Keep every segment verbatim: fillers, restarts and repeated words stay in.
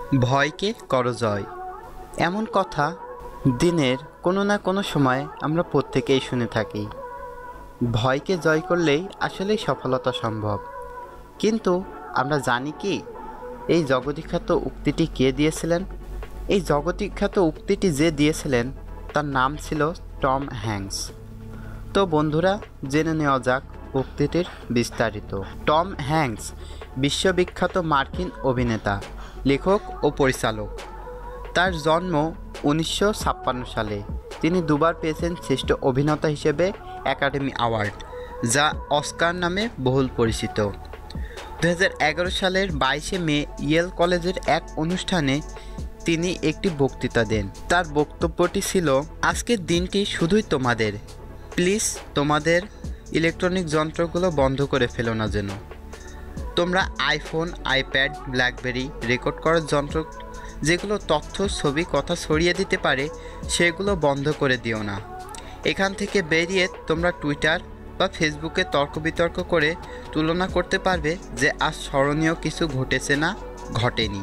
ভয়কে করো জয়। এমন কথা দিনের কোনো না কোনো সময় আমরা প্রত্যেকেই শুনে থাকি। ভয়কে জয় করলেই আসলেই সফলতা সম্ভব। কিন্তু আমরা জানি কি এই জগৎবিখ্যাত উক্তিটি কে দিয়েছিলেন? এই জগৎবিখ্যাত উক্তিটি যে দিয়েছিলেন তার নাম ছিল টম হ্যাঙ্কস। তো বন্ধুরা, জেনে নেওয়া যাক উক্তিটির বিস্তারিত। টম হ্যাঙ্কস বিশ্ববিখ্যাত মার্কিন অভিনেতা, লেখক ও পরিচালক। তার জন্ম উনিশশো ছাপ্পান্ন সালে। তিনি দুবার পেয়েছেন শ্রেষ্ঠ অভিনেতা হিসেবে একাডেমি অ্যাওয়ার্ড, যা অস্কার নামে বহুল পরিচিত। দু হাজার এগারো সালের বাইশে মে ইয়েল কলেজের এক অনুষ্ঠানে তিনি একটি বক্তৃতা দেন। তার বক্তব্যটি ছিল, আজকের দিনটি শুধুই তোমাদের। প্লিজ তোমাদের ইলেকট্রনিক যন্ত্রগুলো বন্ধ করে ফেলো না যেন। তোমরা আইফোন, আইপ্যাড, ব্ল্যাকবেরি, রেকর্ড করার যন্ত্র যেগুলো তথ্য, ছবি, কথা ছড়িয়ে দিতে পারে সেগুলো বন্ধ করে দিও না। এখান থেকে বেরিয়ে তোমরা টুইটার বা ফেসবুকে তর্ক বিতর্ক করে তুলনা করতে পারবে যে আজ স্মরণীয় কিছু ঘটেছে না ঘটেনি।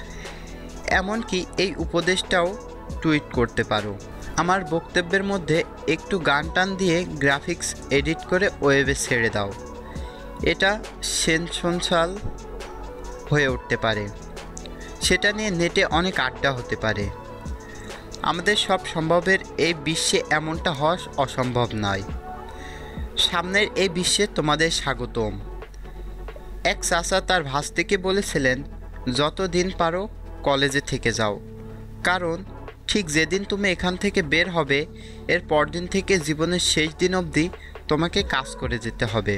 এমনকি এই উপদেশটাও টুইট করতে পারো। আমার বক্তব্যের মধ্যে একটু গান টান দিয়ে গ্রাফিক্স এডিট করে ওয়েবে ছেড়ে দাও। এটা সেনসেশনাল হয়ে উঠতে পারে। সেটা নিয়ে নেটে অনেক আড্ডা হতে পারে। আমাদের সব সম্ভবের এই বিশ্বে এমনটা হওয়া অসম্ভব নয়। সামনের এই বিশ্বে তোমাদের স্বাগতম। এক চাচা তার ভাস্তিকে বলেছিলেন, যত দিন পারো কলেজে থেকে যাও, কারণ ঠিক যেদিন তুমি এখান থেকে বের হবে এর পরদিন থেকে জীবনের শেষ দিন অবধি তোমাকে কাজ করে যেতে হবে।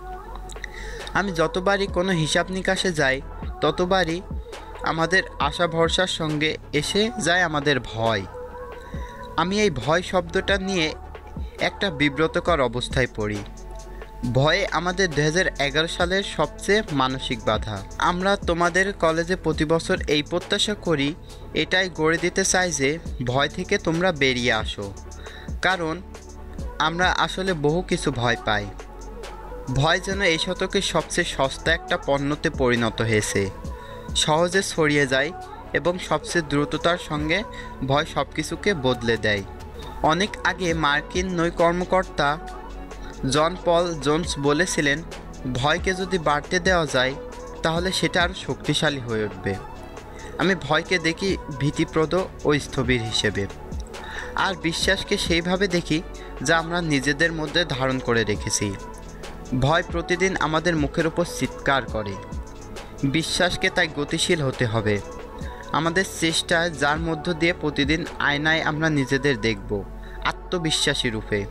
আমি যতবারই কোনো হিসাব নিকাশে যাই ততবারই আমাদের আশা ভরসার সঙ্গে এসে যায় আমাদের ভয়। আমি এই ভয় শব্দটা নিয়ে একটা বিব্রতকর অবস্থায় পড়ি। ভয়ে আমাদের দু হাজার এগারো সালের সবচেয়ে মানসিক বাধা। আমরা তোমাদের কলেজে প্রতি বছর এই প্রত্যাশা করি, এটাই গড়ে দিতে চাই যে ভয় থেকে তোমরা বেরিয়ে আসো, কারণ আমরা আসলে বহু কিছু ভয় পাই। ভয় যেন এই শতকের সবচেয়ে সস্তা একটা পণ্যতে পরিণত হয়েছে। সহজে ছড়িয়ে যায় এবং সবচেয়ে দ্রুততার সঙ্গে ভয় সব কিছুকে বদলে দেয়। অনেক আগে মার্কিন নৌ কর্মকর্তা জন পল জোন্স বলেছিলেন, ভয়কে যদি বাড়তে দেওয়া যায় তাহলে সেটা আরও শক্তিশালী হয়ে উঠবে। আমি ভয়কে দেখি ভীতিপ্রদ ও স্থবির হিসেবে, আর বিশ্বাসকে সেইভাবে দেখি যা আমরা নিজেদের মধ্যে ধারণ করে রেখেছি। ভয় প্রতিদিন আমাদের মুখের উপর চিৎকার করে। বিশ্বাসকে তাই গতিশীল হতে হবে। আমাদের চেষ্টায় যার মধ্য দিয়ে প্রতিদিন আয়নায় আমরা নিজেদের দেখব আত্মবিশ্বাসী রূপে।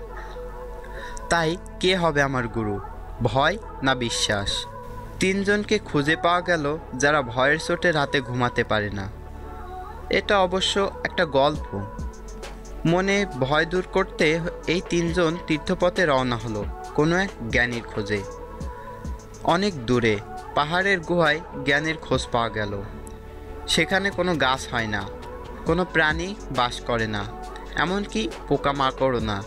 তাই কে হবে আমার গুরু, ভয় না বিশ্বাস? তিনজনকে খুঁজে পাওয়া গেল যারা ভয়ের চোটে রাতে ঘুমাতে পারে না। এটা অবশ্য একটা গল্প। মনে ভয় দূর করতে এই তিনজন তীর্থপথে রওনা হলো কোনো এক জ্ঞানীর খোঁজে। অনেক দূরে পাহাড়ের গুহায় জ্ঞানের খোঁজ পাওয়া গেল। সেখানে কোনো গাছ হয় না, কোনো প্রাণী বাস করে না, এমনকি পোকামাকড়ও না।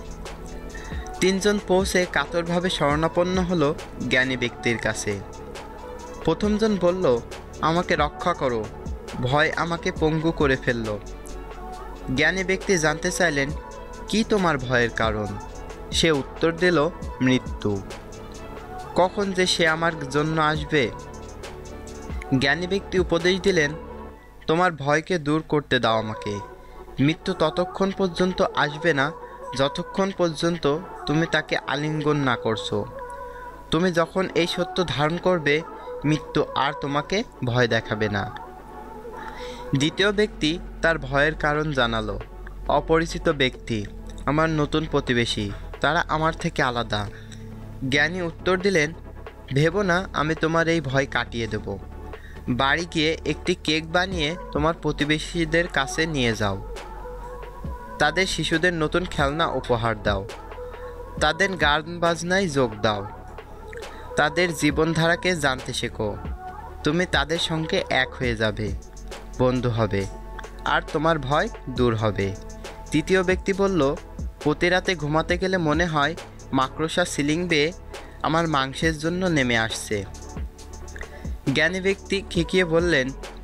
তিনজন পৌঁছে কাতরভাবে শরণাপন্ন হলো জ্ঞানী ব্যক্তির কাছে। প্রথমজন বলল, আমাকে রক্ষা করো, ভয় আমাকে পঙ্গু করে ফেলল। জ্ঞানী ব্যক্তি জানতে চাইলেন, কি তোমার ভয়ের কারণ? সে উত্তর দিল, মৃত্যু। কখন যে সে আমার জন্য আসবে? জ্ঞানী ব্যক্তি উপদেশ দিলেন, তোমার ভয়কে দূর করতে দাও আমাকে। মৃত্যু ততক্ষণ পর্যন্ত আসবে না যতক্ষণ পর্যন্ত তুমি তাকে আলিঙ্গন না করছো। তুমি যখন এই সত্য ধারণ করবে, মৃত্যু আর তোমাকে ভয় দেখাবে না। দ্বিতীয় ব্যক্তি তার ভয়ের কারণ জানালো। অপরিচিত ব্যক্তি, আমার নতুন প্রতিবেশী, তারা আমার থেকে আলাদা। জ্ঞানী উত্তর দিলেন, ভেবো না, আমি তোমার এই ভয় কাটিয়ে দেব। বাড়ি গিয়ে একটি কেক বানিয়ে তোমার প্রতিবেশীদের কাছে নিয়ে যাও। তাদের শিশুদের নতুন খেলনা উপহার দাও। তাদের গান বাজনায় যোগ দাও। তাদের জীবনধারাকে জানতে শেখো। তুমি তাদের সঙ্গে এক হয়ে যাবে, বন্ধু হবে, আর তোমার ভয় দূর হবে। তৃতীয় ব্যক্তি বলল, প্রতি রাতে ঘুমাতে গেলে মনে হয় মাকড়সা সিলিং বেয়ে আমার মাংসের জন্য নেমে আসছে। জ্ঞানী ব্যক্তি খেকিয়ে বললেন,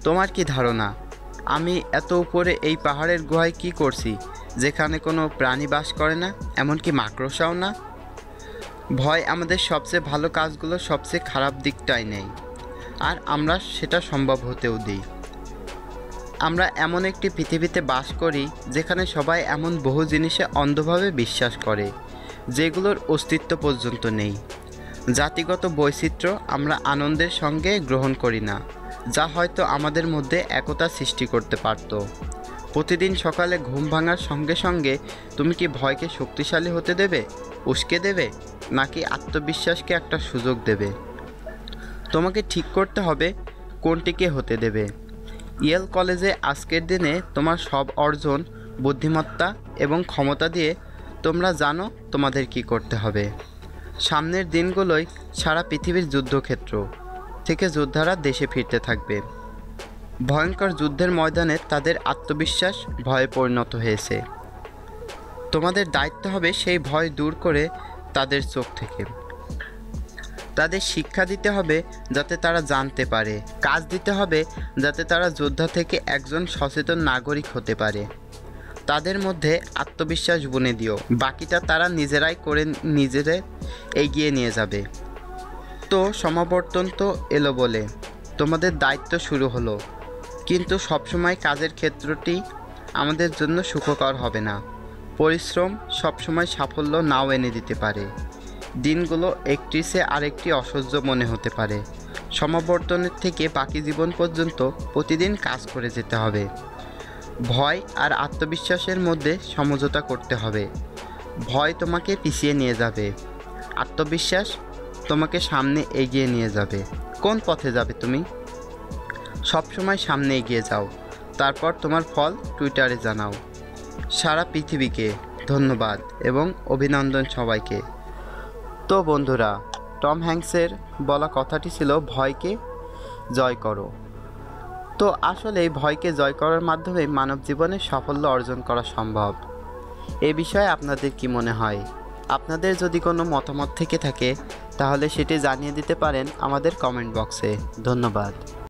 তোমার কি ধারণা আমি এত উপরে এই পাহাড়ের গুহায় কি করছি, যেখানে কোনো প্রাণী বাস করে না, এমনকি মাকড়সাও না? ভয় আমাদের সবচেয়ে ভালো কাজগুলো সবচেয়ে খারাপ দিকটাই নেই, আর আমরা সেটা সম্ভব হতেও দিই। আমরা এমন একটি পৃথিবীতে বাস করি যেখানে সবাই এমন বহু জিনিসে অন্ধভাবে বিশ্বাস করে, যেগুলোর অস্তিত্ব পর্যন্ত নেই। জাতিগত বৈচিত্র্য আমরা আনন্দের সঙ্গে গ্রহণ করি না, যা হয়তো আমাদের মধ্যে একতা সৃষ্টি করতে পারত। প্রতিদিন সকালে ঘুম ভাঙার সঙ্গে সঙ্গে তুমি কি ভয়কে শক্তিশালী হতে দেবে, উস্কে দেবে, নাকি আত্মবিশ্বাসকে একটা সুযোগ দেবে? তোমাকে ঠিক করতে হবে কোনটিকে হতে দেবে। ইয়েল কলেজে আজকের দিনে তোমার সব অর্জন, বুদ্ধিমত্তা এবং ক্ষমতা দিয়ে তোমরা জানো তোমাদের কি করতে হবে। সামনের দিনগুলোই সারা পৃথিবীর যুদ্ধক্ষেত্র থেকে যোদ্ধারা দেশে ফিরতে থাকবে। ভয়ঙ্কর যুদ্ধের ময়দানে তাদের আত্মবিশ্বাস ভয়ে পরিণত হয়েছে। তোমাদের দায়িত্ব হবে সেই ভয় দূর করে তাদের চোখ থেকে। তাদের শিক্ষা দিতে হবে যাতে তারা জানতে পারে, কাজ দিতে হবে যাতে তারা যোদ্ধা থেকে একজন সচেতন নাগরিক হতে পারে। তাদের মধ্যে আত্মবিশ্বাস বুনে দিও, বাকিটা তারা নিজেরাই করে নিজেদের এগিয়ে নিয়ে যাবে। তো সমাবর্তন তো এলো বলে তোমাদের দায়িত্ব শুরু হলো, কিন্তু সবসময় কাজের ক্ষেত্রটি আমাদের জন্য সুখকর হবে না। পরিশ্রম সবসময় সাফল্য নাও এনে দিতে পারে। দিনগুলো একটি সে আরেকটি অসহ্য মনে হতে পারে। সমাবর্তনের থেকে বাকি জীবন পর্যন্ত প্রতিদিন কাজ করে যেতে হবে। ভয় আর আত্মবিশ্বাসের মধ্যে সমঝোতা করতে হবে। ভয় তোমাকে পিছিয়ে নিয়ে যাবে, আত্মবিশ্বাস তোমাকে সামনে এগিয়ে নিয়ে যাবে। কোন পথে যাবে তুমি? সবসময় সামনে এগিয়ে যাও, তারপর তোমার ফল টুইটারে জানাও। সারা পৃথিবীকে ধন্যবাদ এবং অভিনন্দন সবাইকে। তো বন্ধুরা, টম হ্যাঙ্কসের বলা কথাটি ছিল ভয়কে জয় করো। তো আসলে এই ভয়কে জয় করার মাধ্যমে মানব জীবনে সাফল্য অর্জন করা সম্ভব। এ বিষয়ে আপনাদের কি মনে হয়? আপনাদের যদি কোনো মতামত থেকে থাকে তাহলে সেটি জানিয়ে দিতে পারেন আমাদের কমেন্ট বক্সে। ধন্যবাদ।